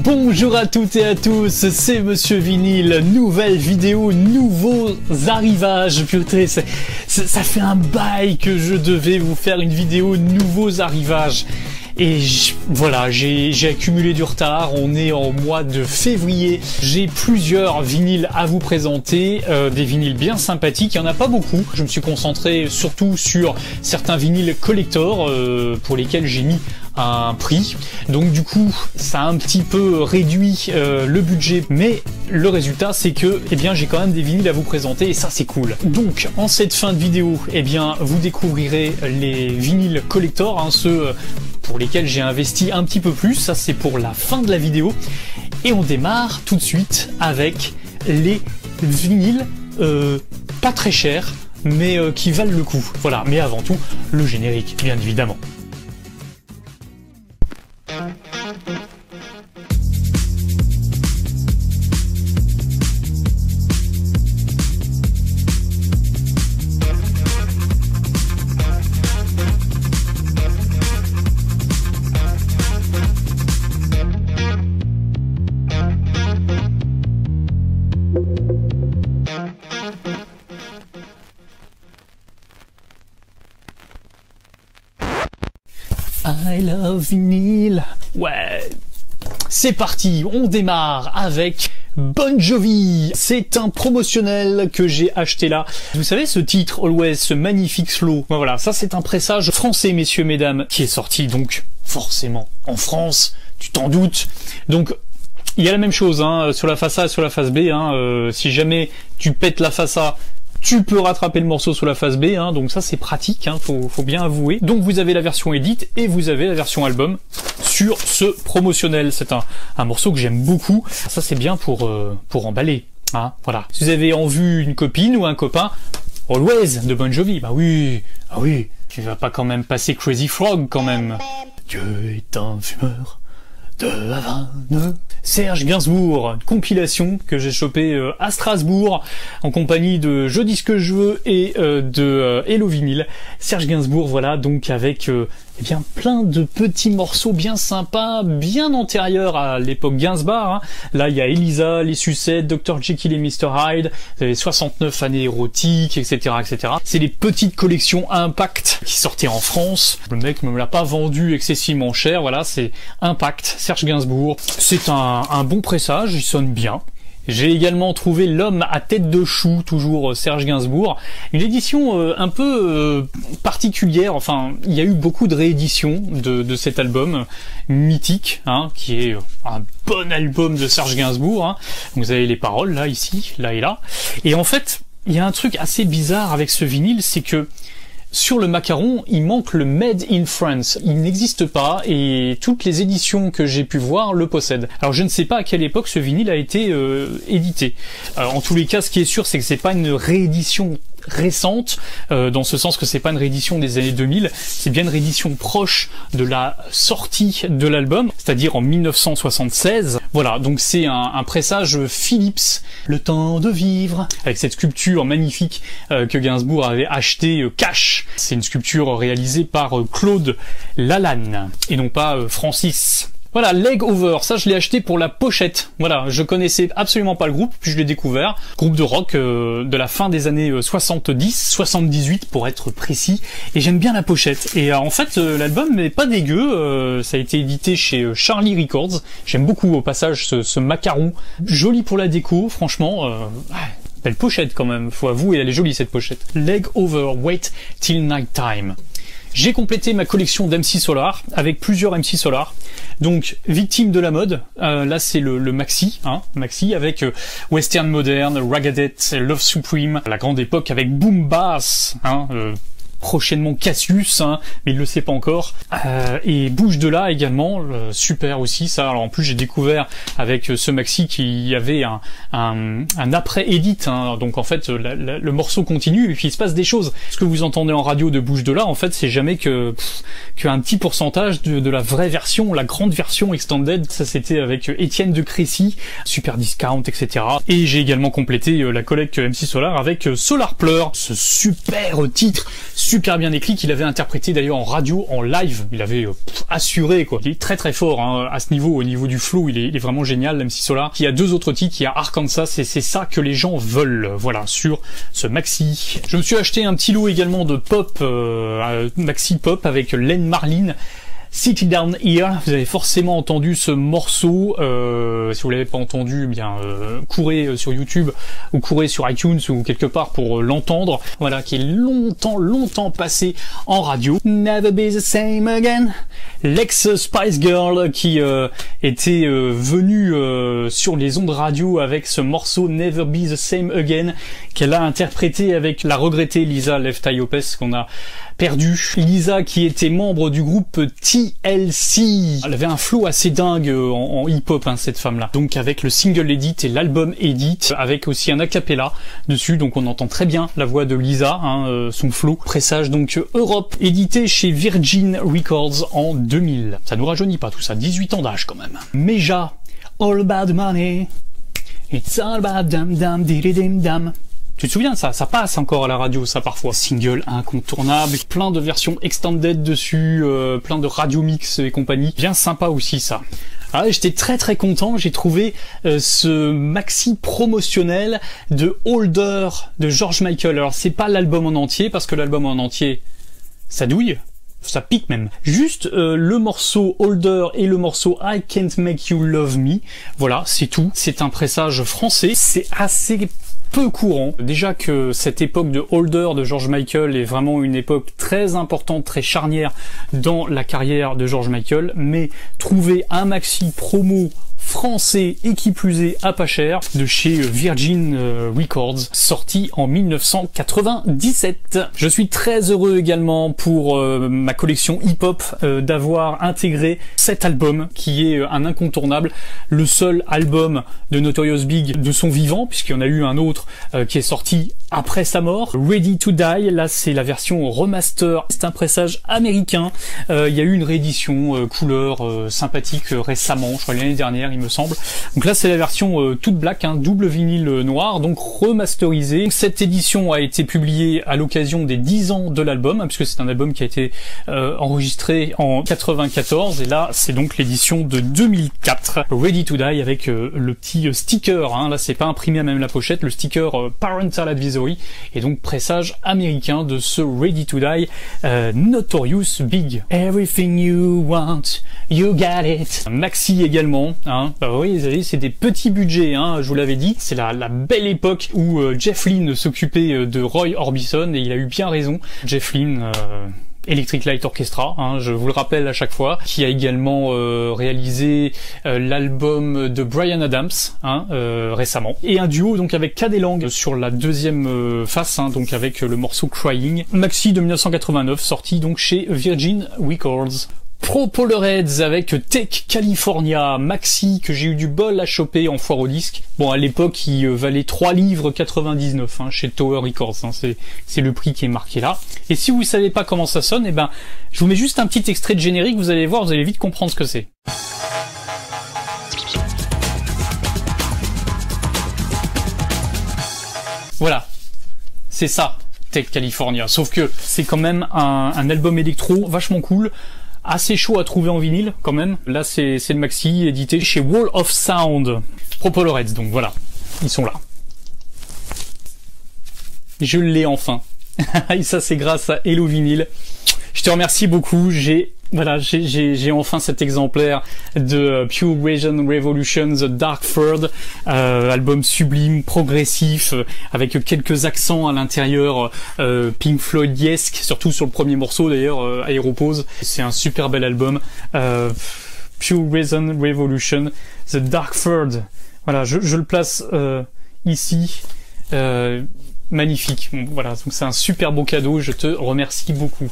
Bonjour à toutes et à tous, c'est Monsieur Vinyle, nouvelle vidéo, nouveaux arrivages. Putain, ça fait un bail que je devais vous faire une vidéo nouveaux arrivages. Et voilà, j'ai accumulé du retard, on est en mois de février, j'ai plusieurs vinyles à vous présenter, des vinyles bien sympathiques, il n'y en a pas beaucoup, je me suis concentré surtout sur certains vinyles collector pour lesquels j'ai mis un prix, donc du coup ça a un petit peu réduit le budget, mais le résultat c'est que j'ai quand même des vinyles à vous présenter et ça c'est cool. Donc en cette fin de vidéo, vous découvrirez les vinyles collector, ceux pour lesquels j'ai investi un petit peu plus, ça c'est pour la fin de la vidéo, et on démarre tout de suite avec les vinyles pas très chers mais qui valent le coup. Voilà, mais avant tout le générique bien évidemment. I love vinyl. Ouais, c'est parti, on démarre avec Bon Jovi. C'est un promotionnel que j'ai acheté là. Vous savez ce titre Always, ce magnifique slow. Voilà, ça c'est un pressage français, messieurs, mesdames, qui est sorti donc forcément en France, tu t'en doutes. Donc il y a la même chose sur la face A et sur la face B. Si jamais tu pètes la face A, tu peux rattraper le morceau sur la face B, donc ça c'est pratique, faut bien avouer. Donc vous avez la version edit et vous avez la version album sur ce promotionnel. C'est un morceau que j'aime beaucoup. Ça c'est bien pour emballer. Voilà. Si vous avez en vue une copine ou un copain, Always de Bon Jovi, bah oui, tu vas pas quand même passer Crazy Frog quand même. Dieu est un fumeur de Havane. Serge Gainsbourg, compilation que j'ai chopé à Strasbourg en compagnie de Je dis ce que je veux et de Hello Vinyl. Serge Gainsbourg, voilà, donc avec plein de petits morceaux bien sympas, bien antérieurs à l'époque Gainsbourg. Là, il y a Elisa, Les Sucettes, Dr Jekyll et Mr Hyde, vous avez 69 années érotiques, etc., etc. C'est les petites collections Impact qui sortaient en France. Le mec ne me l'a pas vendu excessivement cher, voilà, c'est Impact, Serge Gainsbourg. C'est un bon pressage, il sonne bien. J'ai également trouvé L'homme à tête de chou, toujours Serge Gainsbourg. Une édition un peu particulière, enfin, il y a eu beaucoup de rééditions de cet album mythique, qui est un bon album de Serge Gainsbourg. Vous avez les paroles, là, ici, là et là. Et en fait, il y a un truc assez bizarre avec ce vinyle, c'est que sur le macaron, il manque le Made in France. Il n'existe pas et toutes les éditions que j'ai pu voir le possèdent. Alors je ne sais pas à quelle époque ce vinyle a été édité. En tous les cas, ce qui est sûr, c'est que c'est pas une réédition récente, dans ce sens que c'est pas une réédition des années 2000, c'est bien une réédition proche de la sortie de l'album, c'est-à-dire en 1976. Voilà, donc c'est un pressage Philips, Le temps de vivre, avec cette sculpture magnifique que Gainsbourg avait acheté cash. C'est une sculpture réalisée par Claude Lalanne, et non pas Francis. Voilà, Leg Over, ça je l'ai acheté pour la pochette. Voilà, je connaissais absolument pas le groupe, puis je l'ai découvert. Groupe de rock de la fin des années 70, 78 pour être précis. Et j'aime bien la pochette. Et en fait, l'album n'est pas dégueu. Ça a été édité chez Charlie Records. J'aime beaucoup au passage ce macaron. Joli pour la déco, franchement. Belle pochette quand même, faut avouer, elle est jolie cette pochette. Leg Over, Wait Till Night Time. J'ai complété ma collection d'MC Solar avec plusieurs MC Solar. Donc Victime de la mode, là c'est le maxi, maxi avec Western Modern, Ragadette, Love Supreme, la grande époque avec Boom Bass, prochainement Cassius, mais il le sait pas encore, et Bouge de là également, super aussi ça. Alors en plus j'ai découvert avec ce maxi qu'il y avait un après edit, donc en fait le morceau continue et puis il se passe des choses. Ce que vous entendez en radio de Bouge de là, en fait c'est jamais qu'un petit pourcentage de la vraie version, la grande version extended. Ça c'était avec Étienne de Crécy, Super Discount, etc. Et j'ai également complété la collecte MC Solar avec Solar Pleur, ce super titre super bien écrit, qu'il avait interprété d'ailleurs en radio, en live. Il avait assuré, quoi. Il est très très fort hein, à ce niveau, au niveau du flow, il est vraiment génial, MC Solar. Il y a 2 autres titres, il y a Arkansas, et c'est ça que les gens veulent, voilà, sur ce maxi. Je me suis acheté un petit lot également de pop, maxi pop avec Len Marlin. Sit Down Here, vous avez forcément entendu ce morceau, si vous l'avez pas entendu, eh bien courez sur YouTube ou courez sur iTunes ou quelque part pour l'entendre, voilà, qui est longtemps passé en radio. Never be the same again, l'ex Spice Girl qui était venue sur les ondes radio avec ce morceau Never be the same again, qu'elle a interprété avec la regrettée Lisa Left Eye Lopez qu'on a perdu. Lisa qui était membre du groupe TLC. Elle avait un flow assez dingue en hip-hop hein, cette femme-là. Donc avec le single edit et l'album edit, avec aussi un acapella dessus, donc on entend très bien la voix de Lisa, hein, son flow. Pressage donc Europe, édité chez Virgin Records en 2000. Ça nous rajeunit pas tout ça, 18 ans d'âge quand même. Meja, All About the Money, It's All About Dam Dam Diridim Dam. Tu te souviens de ça? Ça passe encore à la radio, ça, parfois. Single incontournable, plein de versions extended dessus, plein de radio mix et compagnie. Bien sympa aussi, ça. Ah, j'étais très content, j'ai trouvé ce maxi promotionnel de Older de George Michael. Alors, c'est pas l'album en entier, parce que l'album en entier, ça douille. Ça pique même. Juste le morceau Older et le morceau I Can't Make You Love Me. Voilà, c'est tout. C'est un pressage français. C'est assez peu courant. Déjà que cette époque de Older de George Michael est vraiment une époque très importante, très charnière dans la carrière de George Michael, mais trouver un maxi promo français et qui plus est à pas cher de chez Virgin Records, sorti en 1997. Je suis très heureux également pour ma collection hip-hop d'avoir intégré cet album qui est un incontournable, le seul album de Notorious Big de son vivant, puisqu'il y en a eu un autre qui est sorti après sa mort. Ready to Die, là c'est la version remaster, c'est un pressage américain. Il y a eu une réédition couleur sympathique récemment, je crois l'année dernière il me semble. Donc là c'est la version toute black, hein, double vinyle noir, donc remasterisée. Cette édition a été publiée à l'occasion des 10 ans de l'album, hein, puisque c'est un album qui a été enregistré en 94, et là c'est donc l'édition de 2004. Ready to Die avec le petit sticker, hein, là c'est pas imprimé à même la pochette, le sticker Parental Advisory, et donc pressage américain de ce Ready to Die Notorious Big. Everything you want, you got it. Maxi également, hein. Bah oui, vous savez, c'est des petits budgets, hein, je vous l'avais dit. C'est la belle époque où Jeff Lynne s'occupait de Roy Orbison, et il a eu bien raison. Jeff Lynne, Electric Light Orchestra, hein, je vous le rappelle à chaque fois, qui a également réalisé l'album de Bryan Adams, hein, récemment, et un duo donc avec Cad et Lang sur la deuxième face, hein, donc avec le morceau Crying. Maxi de 1989, sorti donc chez Virgin Records. Propolerheads avec Tech California, maxi que j'ai eu du bol à choper en foire au disque. Bon, à l'époque, il valait 3 livres 99 hein, chez Tower Records, hein, c'est le prix qui est marqué là. Et si vous savez pas comment ça sonne, eh ben, je vous mets juste un petit extrait de générique, vous allez voir, vous allez vite comprendre ce que c'est. Voilà, c'est ça, Tech California. Sauf que c'est quand même un album électro vachement cool, assez chaud à trouver en vinyle quand même. Là c'est le maxi édité chez Wall of Sound. Propolerheads, donc voilà, ils sont là. Je l'ai enfin. Et ça c'est grâce à Hello Vinyl. Je te remercie beaucoup, j'ai enfin cet exemplaire de Pure Vision Revolution, The Dark Third, album sublime, progressif, avec quelques accents à l'intérieur, Pink Floyd-esque, surtout sur le premier morceau d'ailleurs, Aéropause. C'est un super bel album. Pure Vision Revolution, The Dark Third. Voilà, je le place ici. Magnifique. Bon, voilà, donc c'est un super beau cadeau, je te remercie beaucoup.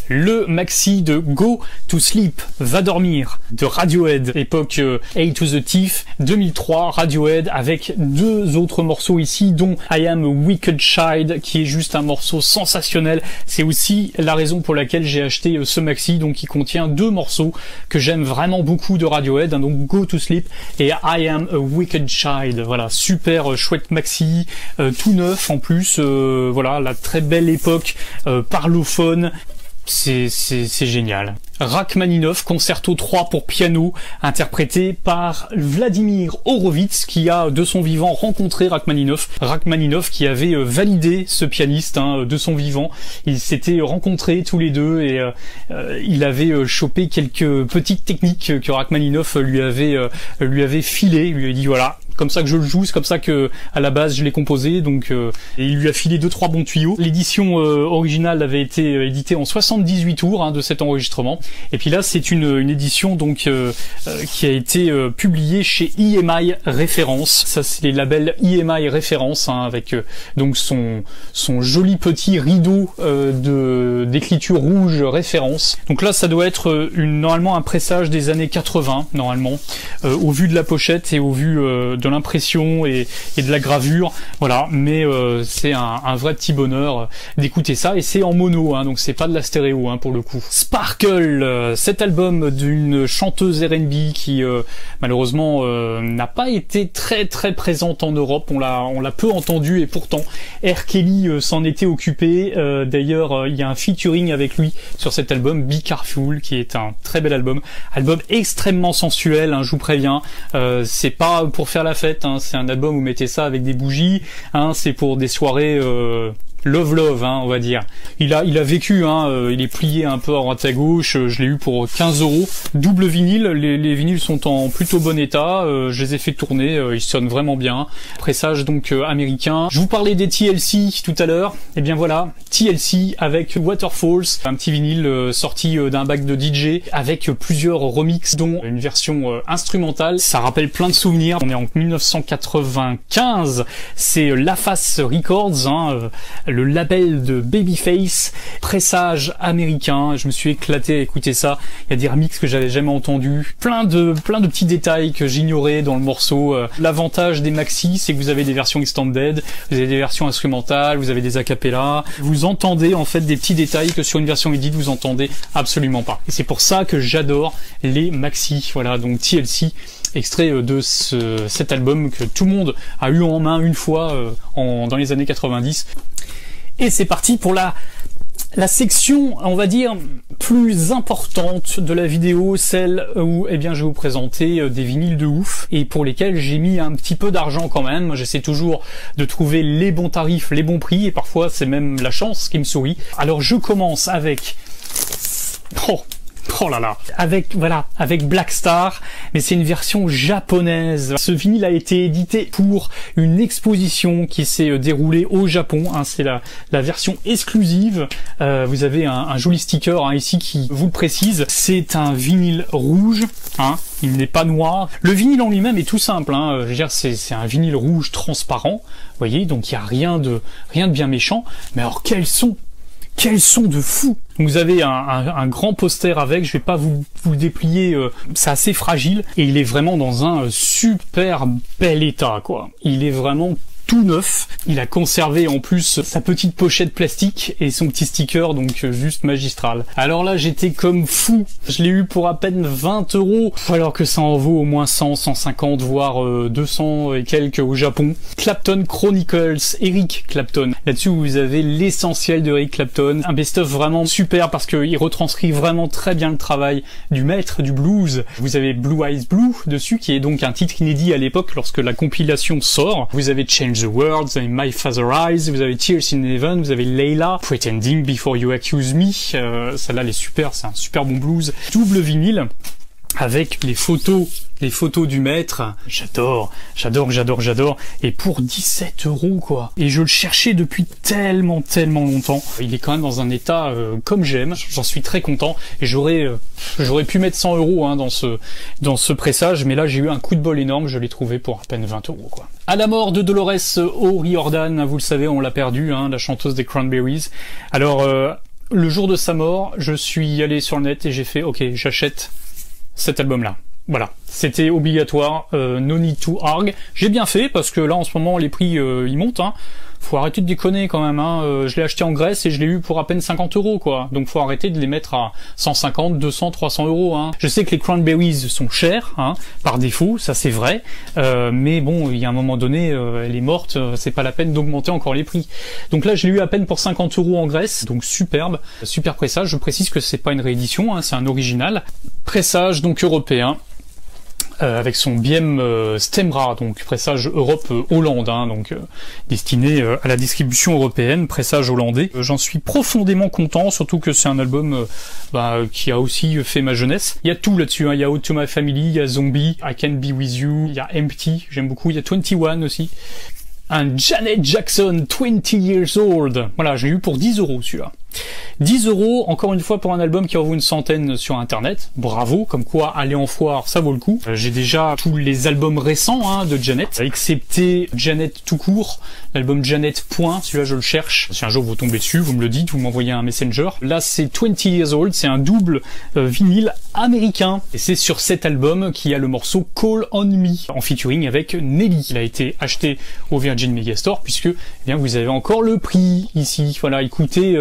le maxi de Go to Sleep, va dormir, de Radiohead, époque A to the Thief, 2003, Radiohead, avec deux autres morceaux ici, dont I Am a Wicked Child, qui est juste un morceau sensationnel. C'est aussi la raison pour laquelle j'ai acheté ce maxi, donc qui contient deux morceaux que j'aime vraiment beaucoup de Radiohead, hein, donc Go to Sleep et I Am a Wicked Child. Voilà, super chouette maxi, tout neuf en plus, voilà, la très belle époque parlophone. C'est génial. Rachmaninov, concerto 3 pour piano, interprété par Vladimir Horowitz, qui a de son vivant rencontré Rachmaninov. Rachmaninov qui avait validé ce pianiste, hein, de son vivant. Ils s'étaient rencontrés tous les deux et il avait chopé quelques petites techniques que Rachmaninov lui avait filé. Il lui a dit voilà, comme ça que je le joue, c'est comme ça que à la base je l'ai composé, donc et il lui a filé 2-3 bons tuyaux. L'édition originale avait été éditée en 78 tours, hein, de cet enregistrement, et puis là c'est une édition donc qui a été publiée chez EMI Référence. Ça c'est les labels EMI Référence, hein, avec donc son joli petit rideau d'écriture rouge Référence. Donc là ça doit être normalement un pressage des années 80 normalement, au vu de la pochette et au vu de l'impression et de la gravure, voilà, mais c'est un vrai petit bonheur d'écouter ça, et c'est en mono, hein, donc c'est pas de la stéréo, hein, pour le coup. Sparkle, cet album d'une chanteuse R&B qui malheureusement n'a pas été très présente en Europe, on l'a peu entendu, et pourtant R. Kelly s'en était occupé. D'ailleurs il y a un featuring avec lui sur cet album, Be Careful, qui est un très bel album extrêmement sensuel, hein, je vous préviens, c'est pas pour faire la fête, hein, c'est un album où vous mettez ça avec des bougies, hein, c'est pour des soirées love, hein, on va dire. Il a vécu, hein, il est plié un peu à droite à gauche, je l'ai eu pour 15 €, double vinyle, les vinyles sont en plutôt bon état, je les ai fait tourner, ils sonnent vraiment bien. Pressage donc américain. Je vous parlais des TLC tout à l'heure, et bien voilà, TLC avec Waterfalls, un petit vinyle sorti d'un bac de DJ avec plusieurs remixes, dont une version instrumentale. Ça rappelle plein de souvenirs. On est en 1995, c'est La Face Records, hein, le label de Babyface, pressage américain. Je me suis éclaté à écouter ça. Il y a des remixes que j'avais jamais entendus, plein de petits détails que j'ignorais dans le morceau. L'avantage des maxi, c'est que vous avez des versions extended, vous avez des versions instrumentales, vous avez des acapellas, vous entendez en fait des petits détails que sur une version edit vous entendez absolument pas. Et c'est pour ça que j'adore les maxi. Voilà, donc TLC, extrait de cet album que tout le monde a eu en main une fois dans les années 90. Et c'est parti pour la section, on va dire, plus importante de la vidéo, celle où je vais vous présenter des vinyles de ouf et pour lesquels j'ai mis un petit peu d'argent quand même. J'essaie toujours de trouver les bons tarifs, les bons prix, et parfois c'est même la chance qui me sourit. Alors je commence avec... Oh là là, avec Black Star, mais c'est une version japonaise. Ce vinyle a été édité pour une exposition qui s'est déroulée au Japon, hein, c'est la version exclusive. Vous avez un joli sticker, hein, ici qui vous le précise. C'est un vinyle rouge, hein, il n'est pas noir. Le vinyle en lui-même est tout simple, hein, je veux dire, c'est un vinyle rouge transparent, vous voyez, donc il n'y a rien de bien méchant. Mais alors quel son de fou! Vous avez un grand poster avec, je vais pas vous le déplier, c'est assez fragile, et il est vraiment dans un super bel état, quoi. Il est vraiment tout neuf. Il a conservé en plus sa petite pochette plastique et son petit sticker, donc juste magistral. Alors là, j'étais comme fou. Je l'ai eu pour à peine 20 €, alors que ça en vaut au moins 100, 150, voire 200 et quelques au Japon. Clapton Chronicles, Eric Clapton. Là-dessus, vous avez l'essentiel de Eric Clapton. Un best-of vraiment super parce qu'il retranscrit vraiment très bien le travail du maître du blues. Vous avez Blue Eyes Blue dessus, qui est donc un titre inédit à l'époque lorsque la compilation sort. Vous avez Change the World, vous avez My Father Eyes, vous avez Tears in Heaven, vous avez Layla, Pretending Before You Accuse Me, celle-là elle est super, c'est un super bon blues. Double vinyle avec les photos du maître. J'adore, et pour 17 € quoi. Et je le cherchais depuis tellement longtemps. Il est quand même dans un état comme j'aime, j'en suis très content, et j'aurais pu mettre 100 € hein, dans ce pressage, mais là j'ai eu un coup de bol énorme, je l'ai trouvé pour à peine 20 € quoi. À la mort de Dolores O'Riordan, vous le savez, on l'a perdu, hein, la chanteuse des Cranberries. Alors Le jour de sa mort, je suis allé sur le net et j'ai fait ok, j'achète cet album-là. Voilà, c'était obligatoire, no need to argue. J'ai bien fait parce que là en ce moment les prix ils montent, hein. Faut arrêter de déconner quand même, hein. Je l'ai acheté en Grèce et je l'ai eu pour à peine 50 € quoi. Donc faut arrêter de les mettre à 150, 200, 300 €, hein. Je sais que les cranberries sont chers, hein, par défaut, ça c'est vrai. Mais bon, il y a un moment donné, elle est morte, c'est pas la peine d'augmenter encore les prix. Donc là je l'ai eu à peine pour 50 € en Grèce, donc superbe, super pressage. Je précise que c'est pas une réédition, hein, c'est un original. Pressage donc européen. Avec son Biem Stemra, donc pressage Europe Hollande, hein, donc destiné à la distribution européenne, pressage hollandais. J'en suis profondément content, surtout que c'est un album qui a aussi fait ma jeunesse. Il y a tout là-dessus, hein. Il y a Out to My Family, il y a Zombie, I Can Be With You, il y a Empty, j'aime beaucoup, il y a 21 aussi. Un Janet Jackson, 20 Years Old. Voilà, j'ai eu pour 10 € celui-là. 10 €, encore une fois, pour un album qui en vaut une centaine sur internet. Bravo, comme quoi aller en foire, ça vaut le coup. J'ai déjà tous les albums récents, hein, de Janet, excepté Janet tout court, l'album Janet Point, celui-là je le cherche. Si un jour vous tombez dessus, vous me le dites, vous m'envoyez un messenger. Là c'est 20 Years Old, c'est un double vinyle américain. Et c'est sur cet album qu'il y a le morceau Call on Me, en featuring avec Nelly. Il a été acheté au Virgin Megastore, puisque eh bien, vous avez encore le prix ici. Voilà, il coûtait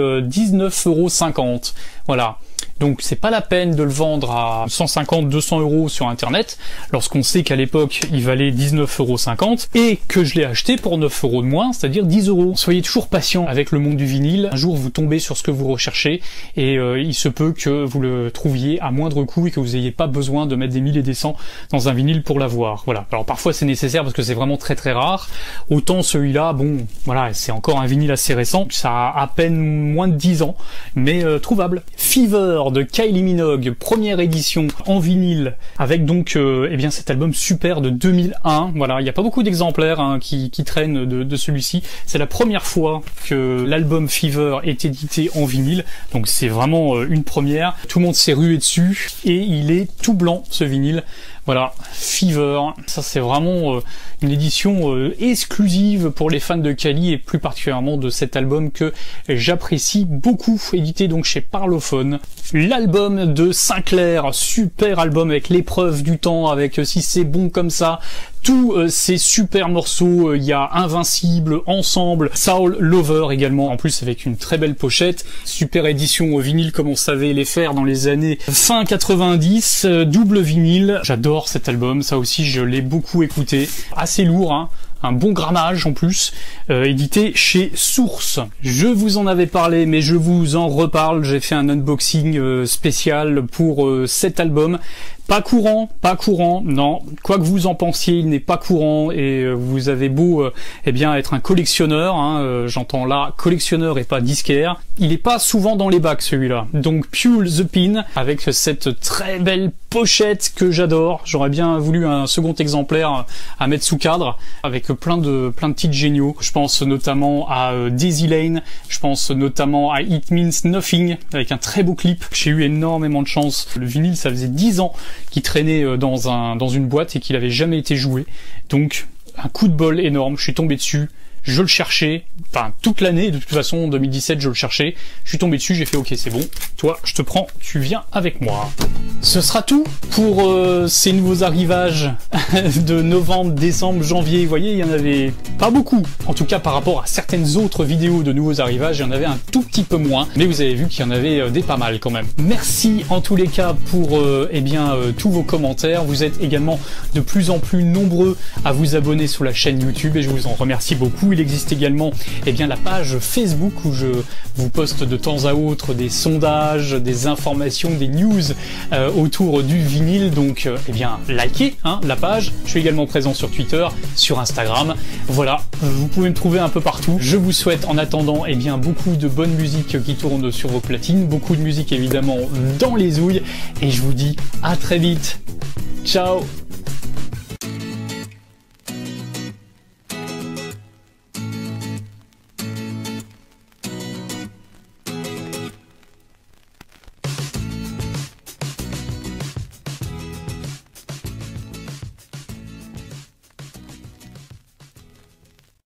19,50 €. Voilà. Donc c'est pas la peine de le vendre à 150, 200 € sur internet, lorsqu'on sait qu'à l'époque il valait 19,50 € et que je l'ai acheté pour 9 € de moins, c'est-à-dire 10 €. Soyez toujours patient avec le monde du vinyle. Un jour vous tombez sur ce que vous recherchez et il se peut que vous le trouviez à moindre coût et que vous n'ayez pas besoin de mettre des 1000 et des 100 dans un vinyle pour l'avoir. Voilà. Alors parfois c'est nécessaire parce que c'est vraiment très très rare. Autant celui-là, bon, voilà, c'est encore un vinyle assez récent, ça a à peine moins de 10 ans, mais trouvable. Fever de Kylie Minogue, première édition en vinyle, avec donc eh bien cet album super de 2001. Voilà, il n'y a pas beaucoup d'exemplaires, hein, qui traînent de celui-ci. C'est la première fois que l'album Fever est édité en vinyle, donc c'est vraiment une première. Tout le monde s'est rué dessus et il est tout blanc ce vinyle. Voilà, Fever, ça c'est vraiment une édition exclusive pour les fans de Kylie et plus particulièrement de cet album que j'apprécie beaucoup, édité donc chez Parlophone. L'album de Sinclair, super album avec l'épreuve du temps, avec Si c'est bon comme ça, tous ces super morceaux, il y a Invincible, Ensemble, Soul Lover également, en plus avec une très belle pochette, super édition au vinyle comme on savait les faire dans les années fin 90, double vinyle, j'adore cet album, ça aussi je l'ai beaucoup écouté, assez lourd, hein. Un bon grammage en plus, édité chez Source. Je vous en avais parlé, mais je vous en reparle. J'ai fait un unboxing spécial pour cet album. Pas courant, non. Quoi que vous en pensiez, il n'est pas courant et vous avez beau eh bien être un collectionneur, hein, j'entends là collectionneur et pas disquaire. Il est pas souvent dans les bacs celui-là. Donc Pule the Pin avec cette très belle pochette que j'adore. J'aurais bien voulu un second exemplaire à mettre sous cadre avec plein de titres géniaux. Je pense notamment à Daisy Lane, je pense notamment à It Means Nothing avec un très beau clip. J'ai eu énormément de chance. Le vinyle, ça faisait 10 ans qui traînait dans une boîte et qu'il avait jamais été joué. Donc un coup de bol énorme, je suis tombé dessus, je le cherchais, enfin toute l'année de toute façon, en 2017 je le cherchais, je suis tombé dessus, j'ai fait ok c'est bon, toi je te prends, tu viens avec moi. Ce sera tout pour ces nouveaux arrivages de novembre, décembre, janvier. Vous voyez, il y en avait pas beaucoup. En tout cas, par rapport à certaines autres vidéos de nouveaux arrivages, il y en avait un tout petit peu moins. Mais vous avez vu qu'il y en avait des pas mal quand même. Merci en tous les cas pour tous vos commentaires. Vous êtes également de plus en plus nombreux à vous abonner sur la chaîne YouTube et je vous en remercie beaucoup. Il existe également la page Facebook où je vous poste de temps à autre des sondages, des informations, des news autour du vinyle, donc likez la page. Je suis également présent sur Twitter, sur Instagram, voilà, vous pouvez me trouver un peu partout. Je vous souhaite en attendant beaucoup de bonne musique qui tourne sur vos platines, beaucoup de musique évidemment dans les ouilles, et je vous dis à très vite, ciao.